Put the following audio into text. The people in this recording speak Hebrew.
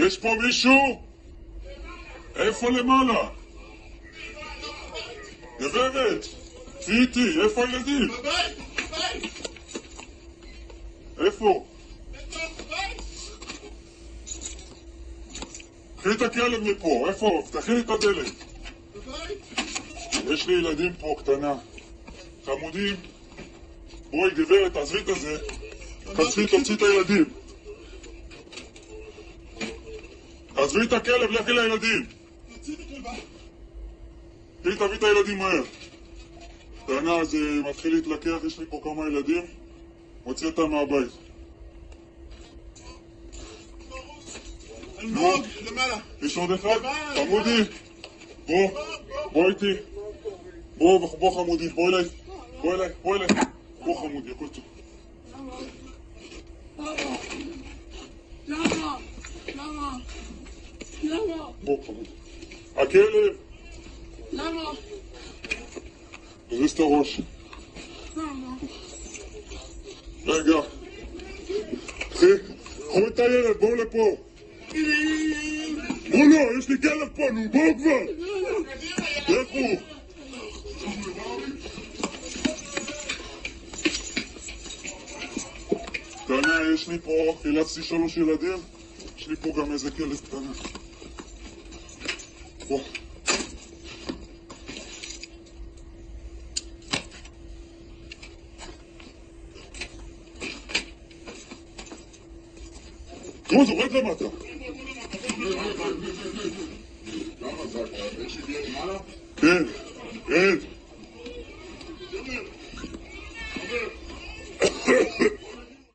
יש פה מישהו? איפה למעלה? גברת, תהי איתי, איפה הילדים? בבית! איפה? בבית! קחי את הכלב מפה, איפה? פתחי לי את הדלת. בבית! יש לי ילדים פה קטנה. חמודים. בואי גברת, תעזבי את הזה. תוציא את הילדים. תעזבי את הכלב, לכי לילדים. תוציא את הכלבה. תביא את הילדים מהר. קטנה, זה מתחיל להתלקח, יש לי פה כמה ילדים. מוציא אותם מהבית. אלמוג, למעלה. יש עוד אחד? חמודי. בוא איתי. בוא חמודי, בוא אליי. בוא חמודי, הכל טוב. למה? בוא חמודי. הכלב. למה? תזיז את הראש. רגע. קחו את הילד, בואו לפה. לא, יש לי כלב פה, נו, בואו כבר. לכו. קטנה, יש לי פה, חילצתי 3 ילדים. יש לי פה גם איזה כלב קטנה. בוא. נו, זורד למטה. כן.